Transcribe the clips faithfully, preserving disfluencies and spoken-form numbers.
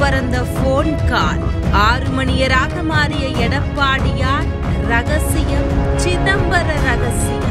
பறந்த phone call. ஆறு மணியராக மாறிய எடப்பாடியார் ரகசியம், சிதம்பர ரகசியம்.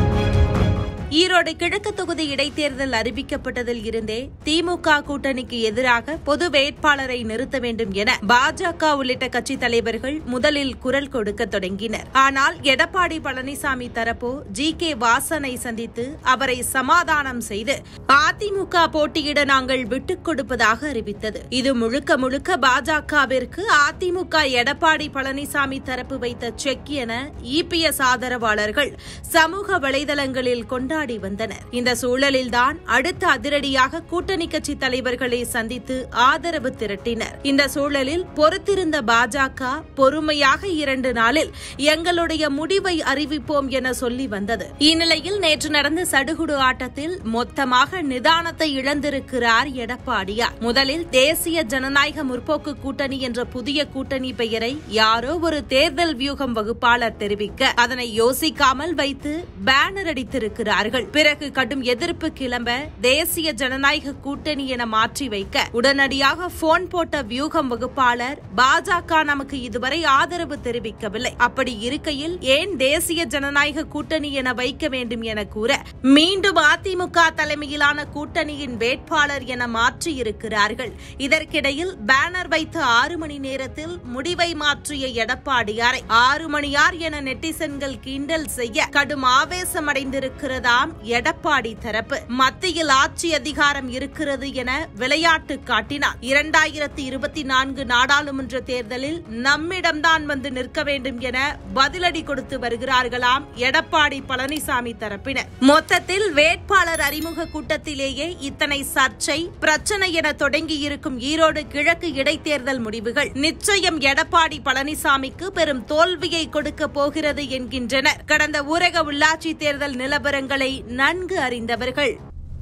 ஈரோடு கிழக்கு தொகுதி இடைத்தேர்தல் அறிவிக்கப்பட்டதில் இருந்தே திமுக கூட்டணிக்கு எதிராக பொது வேட்பாளரை நிறுத்த வேண்டும் என பாஜக உள்ளிட்ட கட்சித் தலைவர்கள் முதலில் குரல் கொடுக்க தொடங்கினர். ஆனால் எடப்பாடி பழனிசாமி தரப்போ ஜி கே வாசனை சந்தித்து அவரை சமாதானம் செய்து அதிமுக போட்டியிட நாங்கள் விட்டுக் கொடுப்பதாக அறிவித்தது. இது முழுக்க முழுக்க பாஜகவிற்கு அதிமுக எடப்பாடி பழனிசாமி தரப்பு வைத்த செக் என இ பி எஸ் ஆதரவாளர்கள் சமூக வலைதளங்களில் கொண்டாடி வந்தனர். இந்த சூழலில்தான் அடுத்த அதிரடியாக கூட்டணி கட்சி தலைவர்களை சந்தித்து ஆதரவு திரட்டினர். இந்த சூழலில் பொறுத்திருந்த பாஜக பொறுமையாக இரண்டு நாளில் எங்களுடைய முடிவை அறிவிப்போம் என சொல்லி வந்தது. இந்நிலையில் நேற்று நடந்த சடுகுடு ஆட்டத்தில் மொத்தமாக நிதானத்தை இழந்திருக்கிறார் எடப்பாடியார். முதலில் தேசிய ஜனநாயக முற்போக்கு கூட்டணி என்ற புதிய கூட்டணி பெயரை யாரோ ஒரு தேர்தல் வியூகம் வகுப்பாளர் தெரிவிக்க அதனை யோசிக்காமல் வைத்து பேனர் அடித்திருக்கிறார்கள். பிறகு கடும் எதிர்ப்பு கிளம்ப தேசிய ஜனநாயக கூட்டணி என மாற்றி வைக்க உடனடியாக போன் போட்ட வியூகம் வகுப்பாளர் பாஜக நமக்கு இதுவரை ஆதரவு தெரிவிக்கவில்லை, அப்படி இருக்கையில் ஏன் தேசிய ஜனநாயக கூட்டணி என வைக்க வேண்டும் என கூற மீண்டும் அதிமுக தலைமையிலான கூட்டணியின் வேட்பாளர் என மாற்றி இருக்கிறார்கள். இதற்கிடையில் பேனர் வைத்த ஆறு மணி நேரத்தில் முடிவை மாற்றிய எடப்பாடியாரை ஆறு மணியார் என நெட்டிசன்கள் கிண்டல் செய்ய கடும் ஆவேசமடைந்திருக்கிறதா எடப்பாடி தரப்பு. மத்தியில் ஆட்சி அதிகாரம் இருக்கிறது என விளையாட்டு காட்டினார். இரண்டாயிரத்தி இருபத்தி நான்கு நாடாளுமன்ற தேர்தலில் நம்மிடம்தான் வந்து நிற்க வேண்டும் என பதிலடி கொடுத்து வருகிறார்களாம் எடப்பாடி பழனிசாமி தரப்பினர். மொத்தத்தில் வேட்பாளர் அறிமுக கூட்டத்திலேயே இத்தனை சர்ச்சை பிரச்சனை என தொடங்கி இருக்கும் ஈரோடு கிழக்கு இடைத்தேர்தல் முடிவுகள் நிச்சயம் எடப்பாடி பழனிசாமிக்கு பெரும் தோல்வியை கொடுக்க போகிறது என்கின்றனர் கடந்த ஊரக உள்ளாட்சி தேர்தல் நிலவரங்களை நன்கு அறிந்தவர்கள்.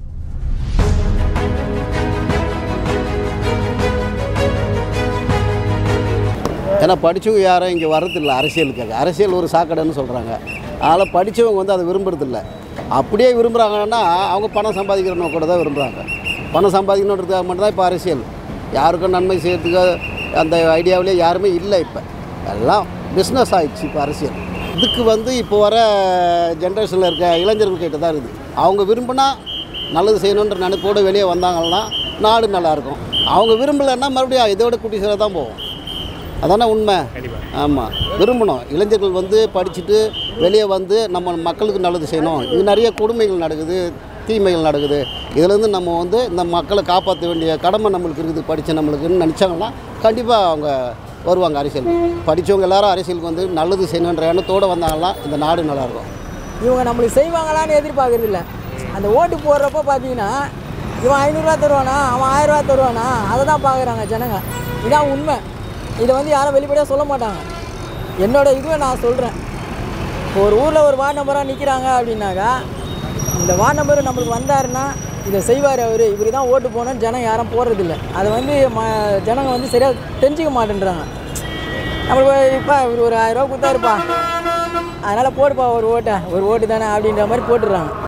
ஏன்னா படித்தவங்க யாரும் இங்கே வரதில்லை அரசியலுக்காக. அரசியல் ஒரு சாக்கடைன்னு சொல்கிறாங்க. அதனால் படித்தவங்க வந்து அதை விரும்புறதில்லை. அப்படியே விரும்புகிறாங்கன்னா அவங்க பணம் சம்பாதிக்கிறவங்க கூட தான் விரும்புகிறாங்க. பணம் சம்பாதிக்கணுன்றதுக்காக மட்டும்தான் இப்போ அரசியல். யாருக்கும் நன்மை செய்யறதுக்கு அந்த ஐடியாவிலே யாருமே இல்லை. இப்போ எல்லாம் பிஸ்னஸ் ஆகிடுச்சு இப்போ அரசியல். இதுக்கு வந்து இப்போ வர ஜென்ரேஷனில் இருக்க இளைஞர்கள்கிட்ட தான் இருக்குது. அவங்க விரும்பினா நல்லது செய்யணுன்ற நினைப்போடு வெளியே வந்தாங்கன்னா நாடு நல்லாயிருக்கும். அவங்க விரும்பலைன்னா மறுபடியும் இதோட குட்டி சில தான் போகும். அதானே உண்மை. ஆமாம், விரும்பணும். இளைஞர்கள் வந்து படிச்சுட்டு வெளியே வந்து நம்ம மக்களுக்கு நல்லது செய்யணும். இது நிறைய கொடுமைகள் நடக்குது, தீமைகள் நடக்குது. இதுலேருந்து நம்ம வந்து இந்த மக்களை காப்பாற்ற வேண்டிய கடமை நம்மளுக்கு இருக்குது. படித்த நம்மளுக்குன்னு நினச்சாங்கன்னா கண்டிப்பாக அவங்க வருவாங்க அரசியல். படித்தவங்க எல்லாரும் அரசியலுக்கு வந்து நல்லது செய்யணுன்ற எண்ணத்தோடு வந்தாங்கன்னா இந்த நாடு நல்லாயிருக்கும். இவங்க நம்மளுக்கு செய்வாங்களான்னு எதிர்பார்க்கறது இல்லை. அந்த ஓட்டு போடுறப்போ பார்த்தீங்கன்னா இவன் ஐநூறுரூவா தருவானா, அவன் ஆயிரரூவா தருவானா, அதை தான் பார்க்குறாங்க ஜனங்க. இதான் உண்மை. இதை வந்து யாரும் வெளிப்படையாக சொல்ல மாட்டாங்க. என்னோடய இதுவை நான் சொல்கிறேன். இப்போ ஒரு ஊரில் ஒரு வார்டு நம்பராக நிற்கிறாங்க அப்படின்னாக்கா இந்த வார்டு நம்பர் நம்மளுக்கு வந்தாருன்னா இதை செய்வார் அவர், இவருக்கு தான் ஓட்டு போகணுன்னு ஜனம் யாரும் போடுறதில்ல. அதை வந்து ம ஜனங்க வந்து சரியாக தெரிஞ்சிக்க மாட்டேன்றாங்க. நம்மளுக்கு இப்போ இவர் ஒரு ஆயிரரூவா கொடுத்தாருப்பா, அதனால் போடுப்பா ஒரு ஓட்டை, ஒரு ஓட்டு தானே அப்படின்ற மாதிரி போட்டுடுறாங்க.